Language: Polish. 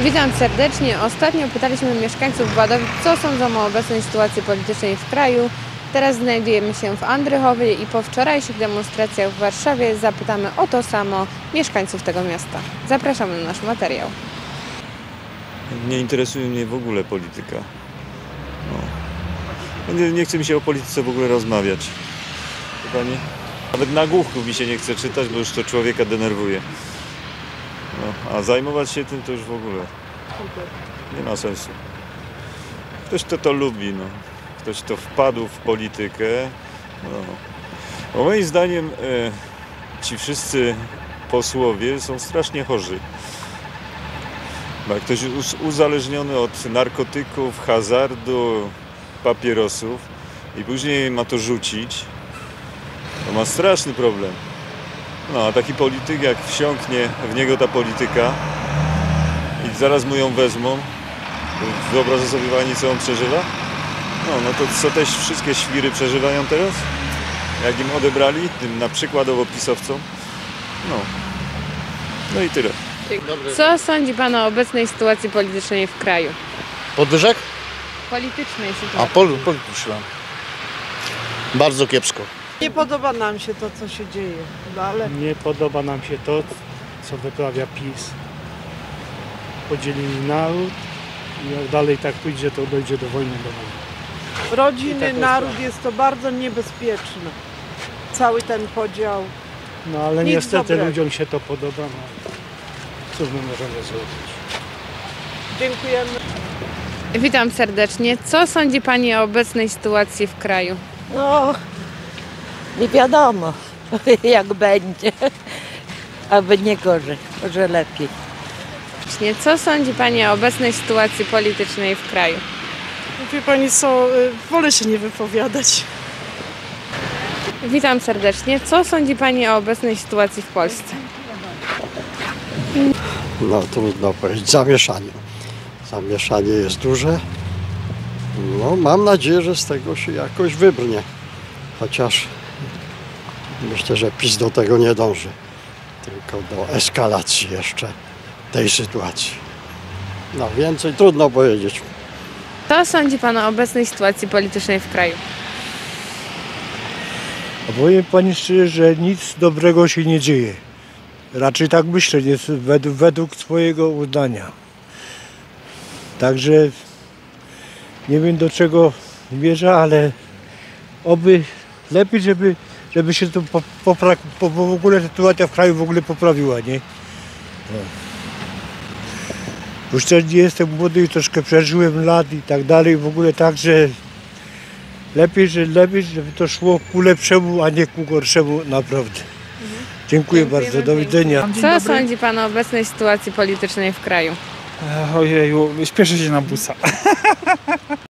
Witam serdecznie. Ostatnio pytaliśmy mieszkańców Wadowic, co sądzą o obecnej sytuacji politycznej w kraju. Teraz znajdujemy się w Andrychowie i po wczorajszych demonstracjach w Warszawie zapytamy o to samo mieszkańców tego miasta. Zapraszamy na nasz materiał. Nie interesuje mnie w ogóle polityka. Nie chce mi się o polityce w ogóle rozmawiać. Chyba nie. Nawet nagłówków mi się nie chce czytać, bo już to człowieka denerwuje. A zajmować się tym to już w ogóle nie ma sensu. Ktoś to lubi, ktoś to wpadł w politykę. Bo moim zdaniem ci wszyscy posłowie są strasznie chorzy. Bo jak ktoś uzależniony od narkotyków, hazardu, papierosów i później ma to rzucić, to ma straszny problem. A taki polityk, jak wsiąknie w niego ta polityka i zaraz mu ją wezmą, wyobraża sobie pani, co on przeżywa? No to co też wszystkie świry przeżywają teraz? Jak im odebrali, tym na przykładowo pisowcom? No i tyle. Co sądzi Pan o obecnej sytuacji politycznej w kraju? Podwyżek? Politycznej A sytuacji. polityczna. Bardzo kiepsko. Nie podoba nam się to, co się dzieje, ale Nie podoba nam się to, co wyprawia PiS. Podzielili naród i jak dalej tak pójdzie, to dojdzie do wojny domowej. rodziny, I tak naród jest. jest to bardzo niebezpieczne. Cały ten podział. No ale Nic niestety dobrego. ludziom się to podoba. No. Cóż my możemy zrobić? Dziękujemy. Witam serdecznie. Co sądzi Pani o obecnej sytuacji w kraju? No, nie wiadomo jak będzie, aby nie gorzej, może lepiej. Co sądzi Pani o obecnej sytuacji politycznej w kraju? Wie pani co, wolę się nie wypowiadać. Witam serdecznie. Co sądzi Pani o obecnej sytuacji w Polsce? No trudno powiedzieć, zamieszanie. Zamieszanie jest duże. No mam nadzieję, że z tego się jakoś wybrnie. Chociaż myślę, że PiS do tego nie dąży. Tylko do eskalacji jeszcze tej sytuacji. No więcej trudno powiedzieć. Co sądzi Pan o obecnej sytuacji politycznej w kraju? A powiem pani szczerze, że nic dobrego się nie dzieje. Raczej tak myślę, jest według swojego uznania. Także nie wiem do czego zmierza, ale oby lepiej, żeby się to w ogóle sytuacja w kraju w ogóle poprawiła, nie? No. Już też nie jestem młody i troszkę przeżyłem lat i tak dalej, w ogóle tak, że lepiej, żeby to szło ku lepszemu, a nie ku gorszemu naprawdę. Dziękuję bardzo, do widzenia. Co sądzi Pan o obecnej sytuacji politycznej w kraju? Ojeju, śpieszy się na busa.